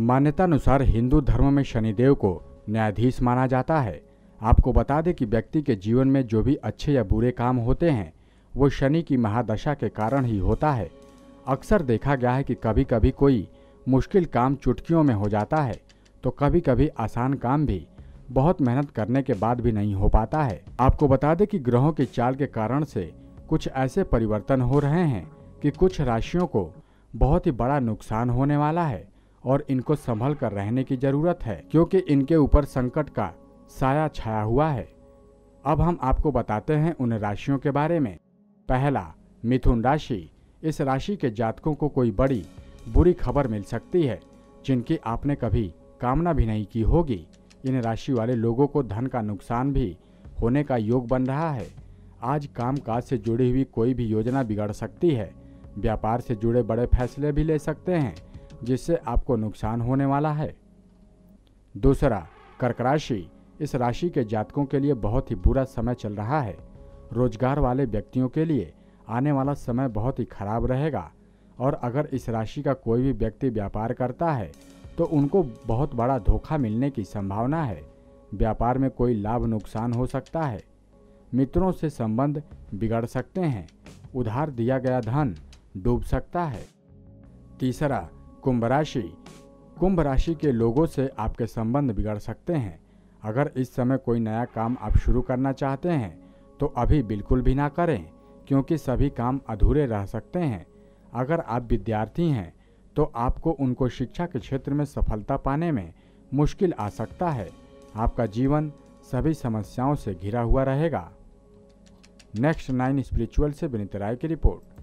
मान्यतानुसार हिंदू धर्म में शनिदेव को न्यायाधीश माना जाता है। आपको बता दें कि व्यक्ति के जीवन में जो भी अच्छे या बुरे काम होते हैं वो शनि की महादशा के कारण ही होता है। अक्सर देखा गया है कि कभी कभी कोई मुश्किल काम चुटकियों में हो जाता है तो कभी कभी आसान काम भी बहुत मेहनत करने के बाद भी नहीं हो पाता है। आपको बता दें कि ग्रहों की चाल के कारण से कुछ ऐसे परिवर्तन हो रहे हैं कि कुछ राशियों को बहुत ही बड़ा नुकसान होने वाला है और इनको संभल कर रहने की जरूरत है, क्योंकि इनके ऊपर संकट का साया छाया हुआ है। अब हम आपको बताते हैं उन राशियों के बारे में। पहला, मिथुन राशि। इस राशि के जातकों को कोई बड़ी बुरी खबर मिल सकती है जिनकी आपने कभी कामना भी नहीं की होगी। इन राशि वाले लोगों को धन का नुकसान भी होने का योग बन रहा है। आज कामकाज से जुड़ी हुई कोई भी योजना बिगड़ सकती है। व्यापार से जुड़े बड़े फैसले भी ले सकते हैं जिससे आपको नुकसान होने वाला है। दूसरा, कर्क राशि। इस राशि के जातकों के लिए बहुत ही बुरा समय चल रहा है। रोजगार वाले व्यक्तियों के लिए आने वाला समय बहुत ही खराब रहेगा और अगर इस राशि का कोई भी व्यक्ति व्यापार करता है तो उनको बहुत बड़ा धोखा मिलने की संभावना है। व्यापार में कोई लाभ नुकसान हो सकता है। मित्रों से संबंध बिगड़ सकते हैं। उधार दिया गया धन डूब सकता है। तीसरा, कुंभ राशि। कुंभ राशि के लोगों से आपके संबंध बिगड़ सकते हैं। अगर इस समय कोई नया काम आप शुरू करना चाहते हैं तो अभी बिल्कुल भी ना करें, क्योंकि सभी काम अधूरे रह सकते हैं। अगर आप विद्यार्थी हैं तो आपको उनको शिक्षा के क्षेत्र में सफलता पाने में मुश्किल आ सकता है। आपका जीवन सभी समस्याओं से घिरा हुआ रहेगा। नेक्स्ट 9 स्पिरिचुअल से विनीत राय की रिपोर्ट।